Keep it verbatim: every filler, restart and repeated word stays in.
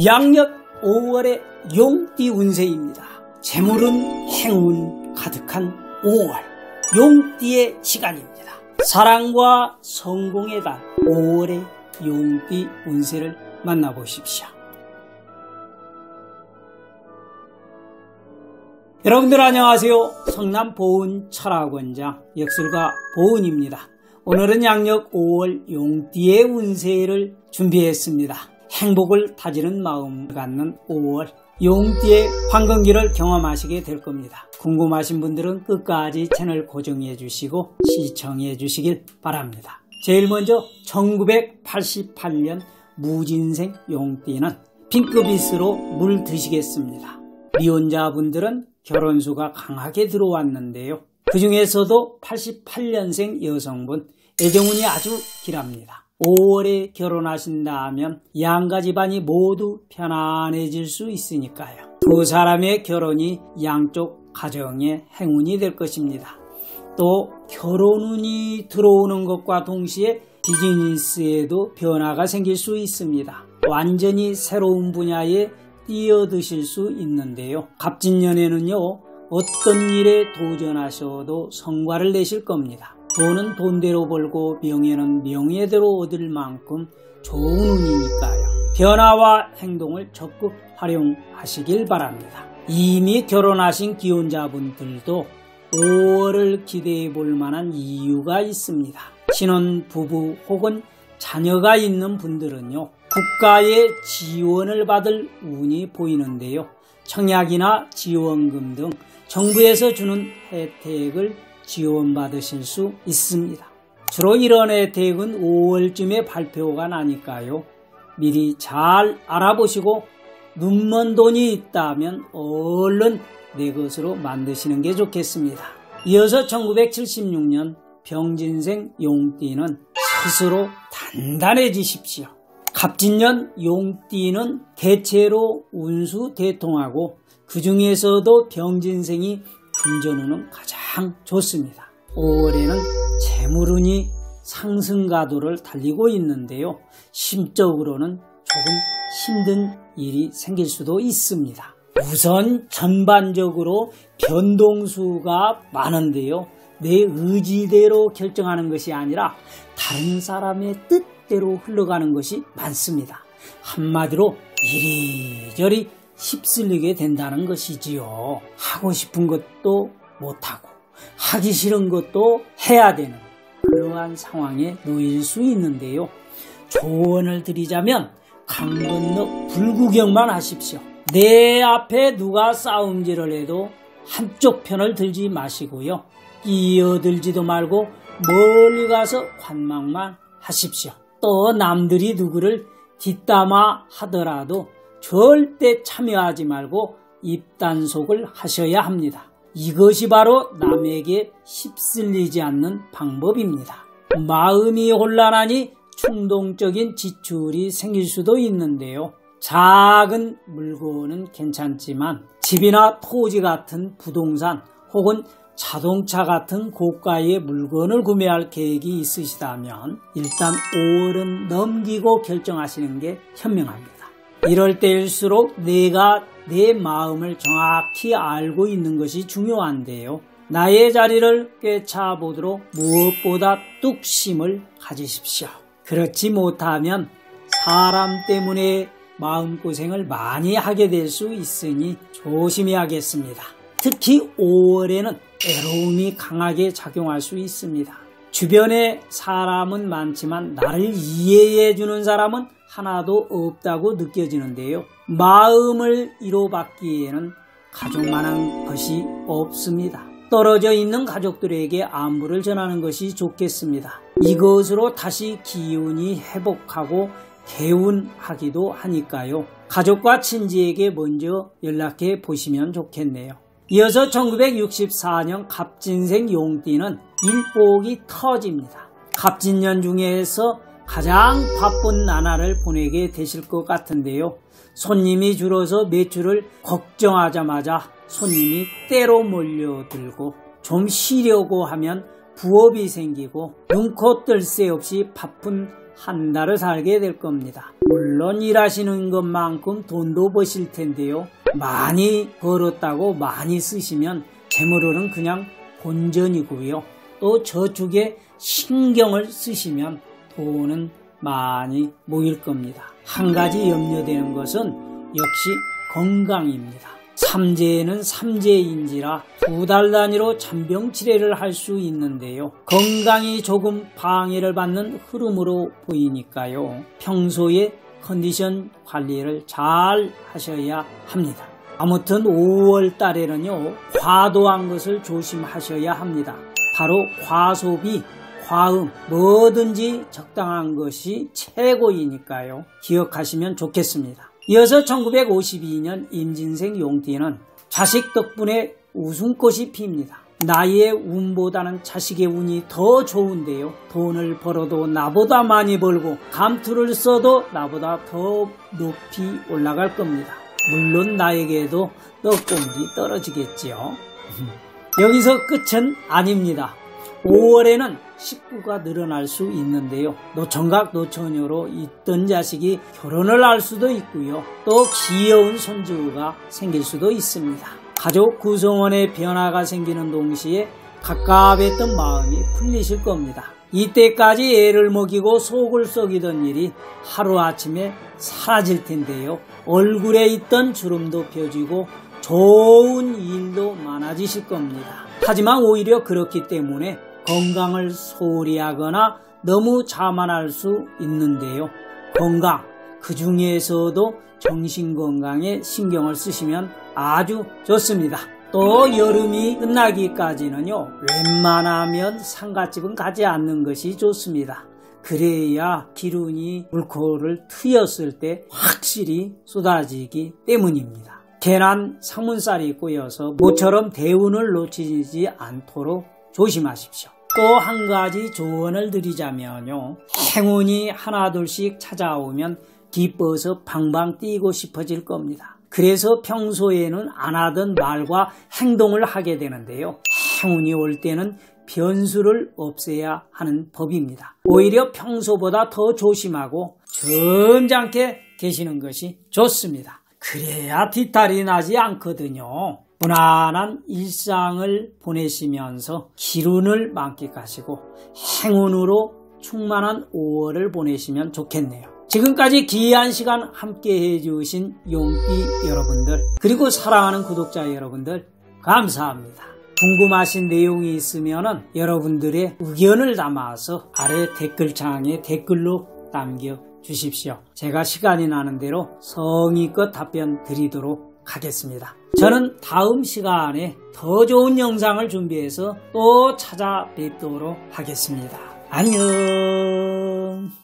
양력 오월의 용띠 운세입니다. 재물은 행운 가득한 오월, 용띠의 시간입니다. 사랑과 성공의 달 오월의 용띠 운세를 만나보십시오. 여러분들 안녕하세요. 성남 보은 철학원장 역술가 보은입니다. 오늘은 양력 오월 용띠의 운세를 준비했습니다. 행복을 다지는 마음을 갖는 오월 용띠의 황금기를 경험하시게 될 겁니다. 궁금하신 분들은 끝까지 채널 고정해 주시고 시청해 주시길 바랍니다. 제일 먼저 천구백팔십팔 년 무진생 용띠는 핑크빛으로 물드시겠습니다. 미혼자분들은 결혼수가 강하게 들어왔는데요. 그 중에서도 팔십팔 년생 여성분 애정운이 아주 길합니다. 오월에 결혼하신다면 양가 집안이 모두 편안해질 수 있으니까요. 두 사람의 결혼이 양쪽 가정의 행운이 될 것입니다. 또 결혼운이 들어오는 것과 동시에 비즈니스에도 변화가 생길 수 있습니다. 완전히 새로운 분야에 뛰어드실 수 있는데요. 갑진년에는요, 어떤 일에 도전하셔도 성과를 내실 겁니다. 돈은 돈대로 벌고 명예는 명예대로 얻을 만큼 좋은 운이니까요. 변화와 행동을 적극 활용하시길 바랍니다. 이미 결혼하신 기혼자분들도 오월을 기대해 볼 만한 이유가 있습니다. 신혼부부 혹은 자녀가 있는 분들은요, 국가의 지원을 받을 운이 보이는데요. 청약이나 지원금 등 정부에서 주는 혜택을 지원받으실 수 있습니다. 주로 이런 혜택은 오월쯤에 발표가 나니까요. 미리 잘 알아보시고 눈먼 돈이 있다면 얼른 내 것으로 만드시는 게 좋겠습니다. 이어서 천구백칠십육 년 병진생 용띠는 스스로 단단해지십시오. 갑진년 용띠는 대체로 운수 대통하고 그 중에서도 병진생이 금전운은 가장 좋습니다. 오월에는 재물운이 상승가도를 달리고 있는데요. 심적으로는 조금 힘든 일이 생길 수도 있습니다. 우선 전반적으로 변동수가 많은데요. 내 의지대로 결정하는 것이 아니라 다른 사람의 뜻대로 흘러가는 것이 많습니다. 한마디로 이리저리 휩쓸리게 된다는 것이지요. 하고 싶은 것도 못하고 하기 싫은 것도 해야 되는 그러한 상황에 놓일 수 있는데요. 조언을 드리자면 강 건너 불구경만 하십시오. 내 앞에 누가 싸움질을 해도 한쪽 편을 들지 마시고요. 끼어들지도 말고 멀리 가서 관망만 하십시오. 또 남들이 누구를 뒷담화 하더라도 절대 참여하지 말고 입단속을 하셔야 합니다. 이것이 바로 남에게 휩쓸리지 않는 방법입니다. 마음이 혼란하니 충동적인 지출이 생길 수도 있는데요. 작은 물건은 괜찮지만 집이나 토지 같은 부동산 혹은 자동차 같은 고가의 물건을 구매할 계획이 있으시다면 일단 오월은 넘기고 결정하시는 게 현명합니다. 이럴 때일수록 내가 내 마음을 정확히 알고 있는 것이 중요한데요. 나의 자리를 꿰차보도록 무엇보다 뚝심을 가지십시오. 그렇지 못하면 사람 때문에 마음고생을 많이 하게 될 수 있으니 조심해야겠습니다. 특히 오월에는 애로움이 강하게 작용할 수 있습니다. 주변에 사람은 많지만 나를 이해해주는 사람은 하나도 없다고 느껴지는데요. 마음을 위로받기에는 가족만한 것이 없습니다. 떨어져 있는 가족들에게 안부를 전하는 것이 좋겠습니다. 이것으로 다시 기운이 회복하고 개운하기도 하니까요. 가족과 친지에게 먼저 연락해 보시면 좋겠네요. 이어서 천구백육십사 년 갑진생 용띠는 일복이 터집니다. 갑진년 중에서 가장 바쁜 나날을 보내게 되실 것 같은데요. 손님이 줄어서 매출을 걱정하자마자 손님이 때로 몰려들고 좀 쉬려고 하면 부업이 생기고 눈코 뜰 새 없이 바쁜 한 달을 살게 될 겁니다. 물론 일하시는 것만큼 돈도 버실 텐데요. 많이 벌었다고 많이 쓰시면 재물은 그냥 본전이고요. 또 저축에 신경을 쓰시면 돈은 많이 모일 겁니다. 한 가지 염려되는 것은 역시 건강입니다. 삼재에는 삼재인지라 두 달 단위로 잔병치레를 할 수 있는데요. 건강이 조금 방해를 받는 흐름으로 보이니까요. 평소에 컨디션 관리를 잘 하셔야 합니다. 아무튼 오월 달에는요. 과도한 것을 조심하셔야 합니다. 바로 과소비, 과음, 뭐든지 적당한 것이 최고이니까요. 기억하시면 좋겠습니다. 이어서 천구백오십이 년 임진생 용띠는 자식 덕분에 웃음꽃이 핍니다. 나의 운보다는 자식의 운이 더 좋은데요. 돈을 벌어도 나보다 많이 벌고 감투를 써도 나보다 더 높이 올라갈 겁니다. 물론 나에게도 떡고물이 떨어지겠지요. 여기서 끝은 아닙니다. 오월에는 식구가 늘어날 수 있는데요. 노총각 노처녀로 있던 자식이 결혼을 할 수도 있고요. 또 귀여운 손주가 생길 수도 있습니다. 가족 구성원의 변화가 생기는 동시에 갑갑했던 마음이 풀리실 겁니다. 이때까지 애를 먹이고 속을 썩이던 일이 하루아침에 사라질 텐데요. 얼굴에 있던 주름도 펴지고 좋은 일도 많아지실 겁니다. 하지만 오히려 그렇기 때문에 건강을 소홀히 하거나 너무 자만할 수 있는데요. 건강, 그 중에서도 정신건강에 신경을 쓰시면 아주 좋습니다. 또 여름이 끝나기까지는요. 웬만하면 상갓집은 가지 않는 것이 좋습니다. 그래야 기운이 물꼬를 트였을 때 확실히 쏟아지기 때문입니다. 계란 상문살이 꼬여서 모처럼 대운을 놓치지 않도록 조심하십시오. 또 한 가지 조언을 드리자면요. 행운이 하나둘씩 찾아오면 기뻐서 방방 뛰고 싶어질 겁니다. 그래서 평소에는 안 하던 말과 행동을 하게 되는데요. 행운이 올 때는 변수를 없애야 하는 법입니다. 오히려 평소보다 더 조심하고 점잖게 계시는 것이 좋습니다. 그래야 뒤탈이 나지 않거든요. 무난한 일상을 보내시면서 기운을 만끽하시고 행운으로 충만한 오월을 보내시면 좋겠네요. 지금까지 귀한 시간 함께 해주신 용띠 여러분들, 그리고 사랑하는 구독자 여러분들 감사합니다. 궁금하신 내용이 있으면 여러분들의 의견을 담아서 아래 댓글창에 댓글로 남겨주십시오. 제가 시간이 나는 대로 성의껏 답변 드리도록 하겠습니다. 저는 다음 시간에 더 좋은 영상을 준비해서 또 찾아뵙도록 하겠습니다. 안녕.